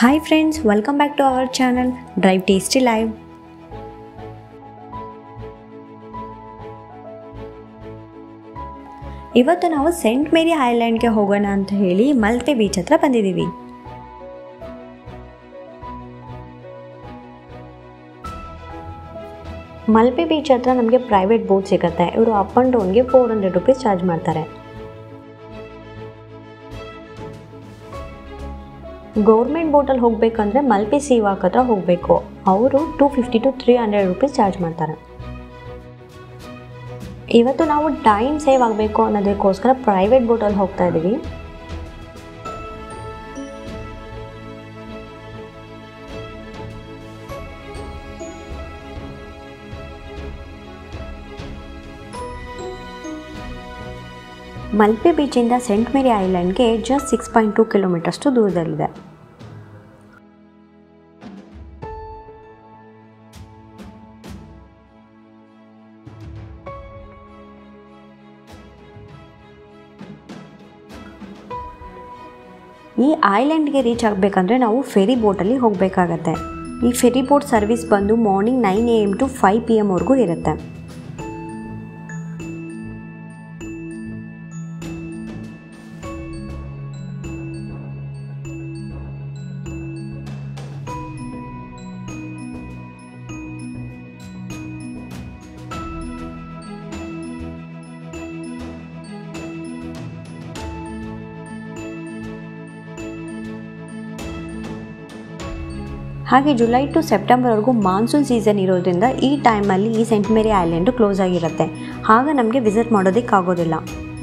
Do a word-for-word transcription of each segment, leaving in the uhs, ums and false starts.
Hi friends, welcome back to our channel Drive Tasty Live. ಇವತ್ತು ನಾವು scent Mary island ಗೆ ಹೋಗೋಣ ಅಂತ ಹೇಳಿ ಮಲ್ಪೆ ಬೀಚ್ ಹತ್ರ ಬಂದಿದ್ದೀವಿ. ಮಲ್ಪೆ ಬೀಚ್ ಹತ್ರ ನಮಗೆ ಪ್ರೈವೇಟ್ ಬೋಟ್ ಸಿಗುತ್ತೆ. ಇವರು ಅಪ್ ಅಂಡ್ ಡೌನ್ ಗೆ ಫೋರ್ ಹಂಡ್ರೆಡ್ ರುಪೀಸ್ ಚಾರ್ಜ್ ಮಾಡ್ತಾರೆ. ಗೌರ್ಮೆಂಟ್ ಬೋಟಲ್ಲಿ ಹೋಗಬೇಕಂದ್ರೆ ಮಲ್ಪೆ ಸೀ ವಾಕ್ ಹತ್ರ ಹೋಗಬೇಕು. ಅವರು two fifty to three hundred rupees charge ಮಾಡ್ತಾರೆ. ಇವತ್ತು ನಾವು ಟೈಮ್ ಸೇವ್ ಆಗಬೇಕು ಅನ್ನೋದಕ್ಕೋಸ್ಕರ ಪ್ರೈವೇಟ್ ಬೋಟಲ್ಲಿ ಹೋಗ್ತಾ ಇದ್ದೀವಿ. ಮಲ್ಪೆ ಬೀಚಿಂದ ಸೆಂಟ್ ಮೇರಿ ಐಲ್ಯಾಂಡ್ಗೆ ಜಸ್ಟ್ ಸಿಕ್ಸ್ ಪಾಯಿಂಟ್ ಟೂ ಕಿಲೋಮೀಟರ್ಷ್ಟು ದೂರದಲ್ಲಿದೆ. ಈ ಐಲ್ಯಾಂಡ್ಗೆ ರೀಚ್ ಆಗಬೇಕಂದ್ರೆ ನಾವು ಫೆರಿ ಬೋಟಲ್ಲಿ ಹೋಗಬೇಕಾಗತ್ತೆ. ಈ ಫೆರಿ ಬೋಟ್ ಸರ್ವಿಸ್ ಬಂದು morning nine A M to five P ಎಮ್ವರೆಗೂ ಇರುತ್ತೆ. ಹಾಗೆ ಜುಲೈ ಟು ಸೆಪ್ಟೆಂಬರ್ವರೆಗೂ ಮಾನ್ಸೂನ್ ಸೀಸನ್ ಇರೋದ್ರಿಂದ ಈ ಟೈಮಲ್ಲಿ ಈ ಸೆಂಟ್ ಮೇರಿ ಐಲ್ಯಾಂಡು ಕ್ಲೋಸ್ ಆಗಿರುತ್ತೆ. ಆಗ ನಮಗೆ ವಿಸಿಟ್ ಮಾಡೋದಕ್ಕಾಗೋದಿಲ್ಲ.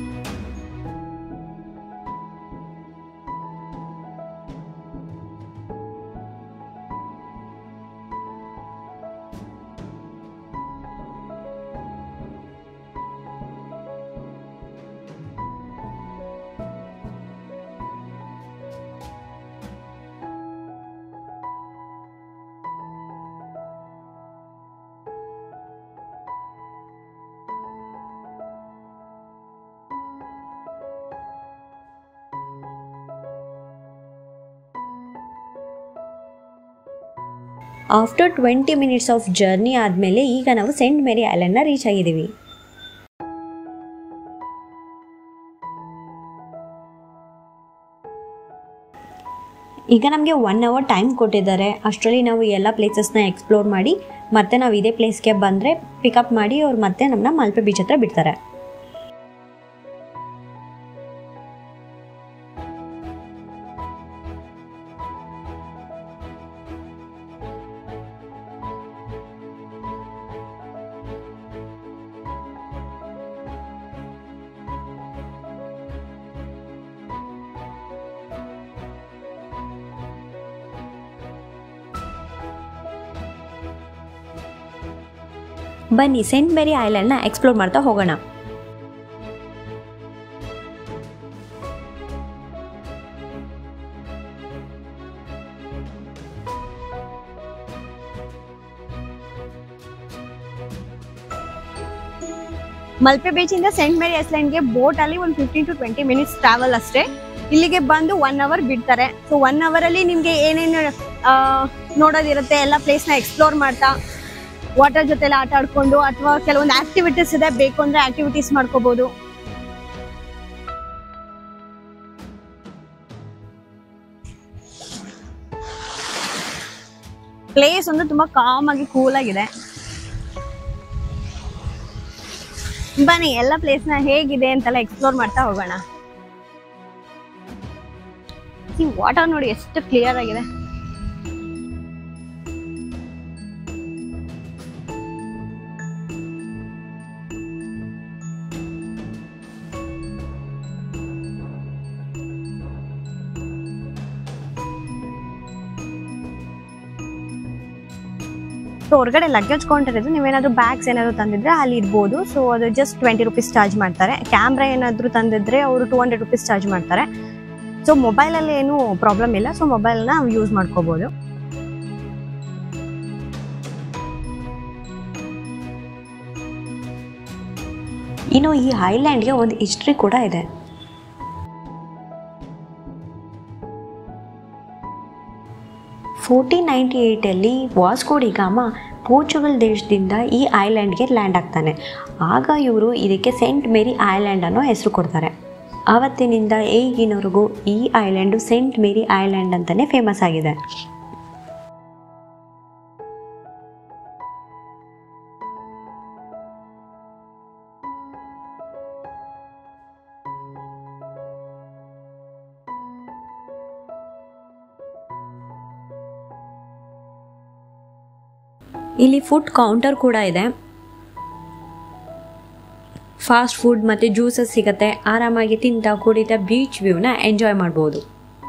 After twenty minutes of journey ಆದಮೇಲೆ ಈಗ ನಾವು ಸೆಂಟ್ ಮೇರಿ ಐಲ್ಯಾಂಡ್ನ ರೀಚ್ ಆಗಿದ್ದೀವಿ. ಈಗ ನಮಗೆ ಒನ್ ಅವರ್ ಟೈಮ್ ಕೊಟ್ಟಿದ್ದಾರೆ. ಅಷ್ಟರಲ್ಲಿ ನಾವು ಎಲ್ಲ ಪ್ಲೇಸಸ್ನ ಎಕ್ಸ್ಪ್ಲೋರ್ ಮಾಡಿ ಮತ್ತೆ ನಾವು ಇದೇ ಪ್ಲೇಸ್ಗೆ ಬಂದರೆ ಪಿಕಪ್ ಮಾಡಿ ಅವ್ರು ಮತ್ತೆ ನಮ್ಮನ್ನ ಮಲ್ಪೆ ಬೀಚ್ ಹತ್ರ ಬಿಡ್ತಾರೆ. ಬನ್ನಿ ಸೆಂಟ್ ಮೇರಿ ಐಲ್ಯಾಂಡ್ನ ಎಕ್ಸ್ಪ್ಲೋರ್ ಮಾಡ್ತಾ ಹೋಗೋಣ. ಮಲ್ಪೆ ಬೀಚಿಂದ ಸೆಂಟ್ ಮೇರಿ ಐಲ್ಯಾಂಡ್ಗೆ ಬೋಟಲ್ಲಿ ಒಂದು fifteen to twenty minutes travel ಅಷ್ಟೇ. ಇಲ್ಲಿಗೆ ಬಂದು ಒನ್ ಅವರ್ ಬಿಡ್ತಾರೆ. ಸೊ ಒನ್ ಅವರಲ್ಲಿ ನಿಮಗೆ ಏನೇನು ನೋಡೋದಿರುತ್ತೆ ಎಲ್ಲ ಪ್ಲೇಸ್ನ ಎಕ್ಸ್ಪ್ಲೋರ್ ಮಾಡ್ತಾ ವಾಟರ್ ಜೊತೆ ಆಟ ಆಡ್ಕೊಂಡು ಅಥವಾ ಕೆಲವೊಂದು ಆಕ್ಟಿವಿಟೀಸ್ ಇದೆ, ಬೇಕು ಅಂದ್ರೆ ಆಕ್ಟಿವಿಟೀಸ್ ಮಾಡ್ಕೋಬಹುದು. ಪ್ಲೇಸ್ ಒಂದು ತುಂಬಾ ಕಾಮ್ ಆಗಿ ಕೂಲ್ ಆಗಿದೆ. ಬನ್ನಿ ಎಲ್ಲ ಪ್ಲೇಸ್ನ ಹೇಗಿದೆ ಅಂತೆಲ್ಲ ಎಕ್ಸ್ಪ್ಲೋರ್ ಮಾಡ್ತಾ ಹೋಗೋಣ. ಈ ವಾಟರ್ ನೋಡಿ ಎಷ್ಟು ಕ್ಲಿಯರ್ ಆಗಿದೆ. ಸೊ ಹೊರಗಡೆ ಲಗೇಜ್ ಕೌಂಟರ್ ಇದೆ. ನೀವೇನಾದ್ರು ಬ್ಯಾಗ್ಸ್ ಏನಾದ್ರು ತಂದಿದ್ರೆ ಅಲ್ಲಿ ಇರ್ಬೋದು. ಸೊ ಅದು ಜಸ್ಟ್ ಟ್ವೆಂಟಿ ರುಪೀಸ್ ಚಾರ್ಜ್ ಮಾಡ್ತಾರೆ. ಕ್ಯಾಮ್ರಾ ಏನಾದ್ರು ತಂದಿದ್ರೆ ಅವರು ಟೂ ಹಂಡ್ರೆಡ್ ರುಪೀಸ್ ಚಾರ್ಜ್ ಮಾಡ್ತಾರೆ. ಸೊ ಮೊಬೈಲಲ್ಲಿ ಏನು ಪ್ರಾಬ್ಲಮ್ ಇಲ್ಲ. ಸೊ ಮೊಬೈಲ್ನ ಯೂಸ್ ಮಾಡ್ಕೋಬಹುದು. ಇನ್ನು ಈ ಐಲ್ಯಾಂಡ್ಗೆ ಒಂದು ಹಿಸ್ಟ್ರಿ ಕೂಡ ಇದೆ. ಫೋರ್ಟೀನ್ ನೈಂಟಿ ಏಯ್ಟಲ್ಲಿ ವಾಸ್ಕೋ ಡಿ ಗಾಮ ಪೋರ್ಚುಗಲ್ ದೇಶದಿಂದ ಈ ಐಲ್ಯಾಂಡ್ಗೆ ಲ್ಯಾಂಡ್ ಆಗ್ತಾನೆ. ಆಗ ಇವರು ಇದಕ್ಕೆ ಸೆಂಟ್ ಮೇರಿ ಐಲ್ಯಾಂಡ್ ಅನ್ನೋ ಹೆಸರು ಕೊಡ್ತಾರೆ. ಆವತ್ತಿನಿಂದ ಈಗಿನವರೆಗೂ ಈ ಐಲ್ಯಾಂಡು ಸೆಂಟ್ ಮೇರಿ ಐಲ್ಯಾಂಡ್ ಅಂತಲೇ ಫೇಮಸ್ ಆಗಿದೆ. ಇಲ್ಲಿ ಫುಡ್ ಕೌಂಟರ್ ಕೂಡ ಇದೆ. ಫಾಸ್ಟ್ ಫುಡ್ ಮತ್ತು ಜ್ಯೂಸಸ್ ಸಿಗುತ್ತೆ. ಆರಾಮಾಗಿ ತಿಂತ ಕುಡಿತ ಬೀಚ್ ವ್ಯೂನ ಎಂಜಾಯ್ ಮಾಡ್ಬೋದು.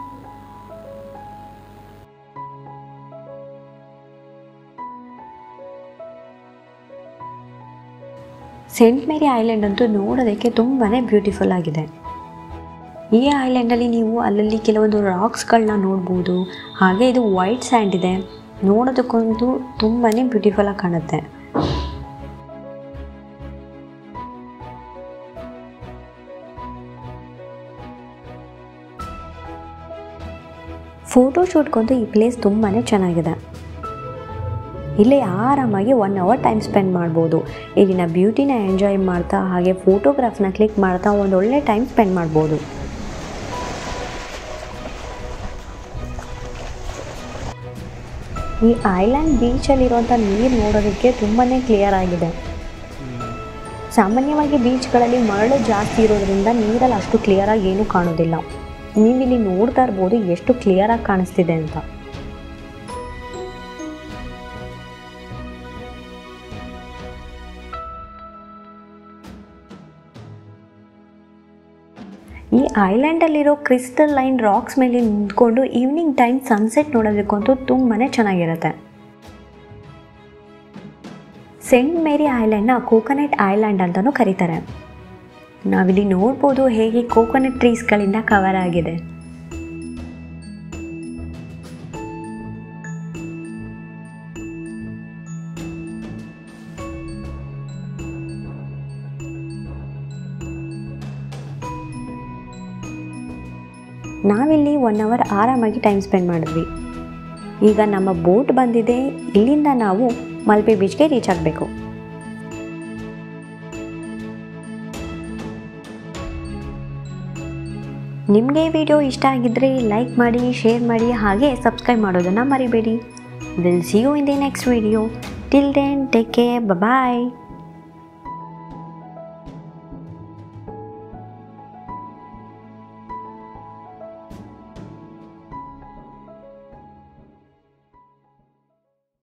ಸೆಂಟ್ ಮೇರಿ ಐಲ್ಯಾಂಡ್ ಅಂತೂ ನೋಡೋದಕ್ಕೆ ತುಂಬಾ ಬ್ಯೂಟಿಫುಲ್ ಆಗಿದೆ. ಈ ಐಲ್ಯಾಂಡಲ್ಲಿ ನೀವು ಅಲ್ಲಲ್ಲಿ ಕೆಲವೊಂದು ರಾಕ್ಸ್ಗಳನ್ನ ನೋಡ್ಬೋದು. ಹಾಗೆ ಇದು ವೈಟ್ ಸ್ಯಾಂಡ್ ಇದೆ, ನೋಡೋದಕ್ಕಂತೂ ತುಂಬಾ ಬ್ಯೂಟಿಫುಲ್ ಆಗಿ ಕಾಣುತ್ತೆ. ಫೋಟೋಶೂಟ್ಗಂತೂ ಈ ಪ್ಲೇಸ್ ತುಂಬಾ ಚೆನ್ನಾಗಿದೆ. ಇಲ್ಲೇ ಆರಾಮಾಗಿ ಒನ್ ಅವರ್ ಟೈಮ್ ಸ್ಪೆಂಡ್ ಮಾಡ್ಬೋದು. ಇಲ್ಲಿನ ಬ್ಯೂಟಿನ ಎಂಜಾಯ್ ಮಾಡ್ತಾ ಹಾಗೆ ಫೋಟೋಗ್ರಾಫ್ನ ಕ್ಲಿಕ್ ಮಾಡ್ತಾ ಒಂದು ಒಳ್ಳೆ ಟೈಮ್ ಸ್ಪೆಂಡ್ ಮಾಡ್ಬೋದು. ಈ ಐಲ್ಯಾಂಡ್ ಬೀಚಲ್ಲಿರುವಂಥ ನೀರು ನೋಡೋದಕ್ಕೆ ತುಂಬಾ ಕ್ಲಿಯರ್ ಆಗಿದೆ. ಸಾಮಾನ್ಯವಾಗಿ ಬೀಚ್ಗಳಲ್ಲಿ ಮರಳು ಜಾಸ್ತಿ ಇರೋದ್ರಿಂದ ನೀರಲ್ಲಿ ಅಷ್ಟು ಕ್ಲಿಯರಾಗಿ ಏನೂ ಕಾಣೋದಿಲ್ಲ. ನೀವಿಲ್ಲಿ ನೋಡ್ತಾ ಇರ್ಬೋದು ಎಷ್ಟು ಕ್ಲಿಯರಾಗಿ ಕಾಣಿಸ್ತಿದೆ ಅಂತ. ಈ ಐಲ್ಯಾಂಡಲ್ಲಿರೋ ಕ್ರಿಸ್ಟಲ್ ಲೈನ್ ರಾಕ್ಸ್ ಮೇಲೆ ನಿಂತ್ಕೊಂಡು ಈವ್ನಿಂಗ್ ಟೈಮ್ ಸನ್ಸೆಟ್ ನೋಡೋದಕ್ಕಂತೂ ತುಂಬಾ ಚೆನ್ನಾಗಿರುತ್ತೆ. ಸೆಂಟ್ ಮೇರಿ ಐಲ್ಯಾಂಡ್ನ ಕೋಕೋನಟ್ ಐಲ್ಯಾಂಡ್ ಅಂತಲೂ ಕರೀತಾರೆ. ನಾವಿಲ್ಲಿ ನೋಡ್ಬೋದು ಹೇಗೆ ಕೋಕೋನಟ್ ಟ್ರೀಸ್ಗಳಿಂದ ಕವರ್ ಆಗಿದೆ. ನಾವಿಲ್ಲಿ ಒನ್ ಅವರ್ ಆರಾಮಾಗಿ ಟೈಮ್ ಸ್ಪೆಂಡ್ ಮಾಡಿದ್ವಿ. ಈಗ ನಮ್ಮ ಬೋಟ್ ಬಂದಿದೆ. ಇಲ್ಲಿಂದ ನಾವು ಮಲ್ಪೆ ಬೀಚ್ಗೆ ರೀಚ್ ಆಗಬೇಕು. ನಿಮಗೆ ಈ ವಿಡಿಯೋ ಇಷ್ಟ ಆಗಿದ್ದರೆ ಲೈಕ್ ಮಾಡಿ, ಶೇರ್ ಮಾಡಿ, ಹಾಗೆ ಸಬ್ಸ್ಕ್ರೈಬ್ ಮಾಡೋದನ್ನು ಮರಿಬೇಡಿ. Will see you in the next video. Till then take care, bye.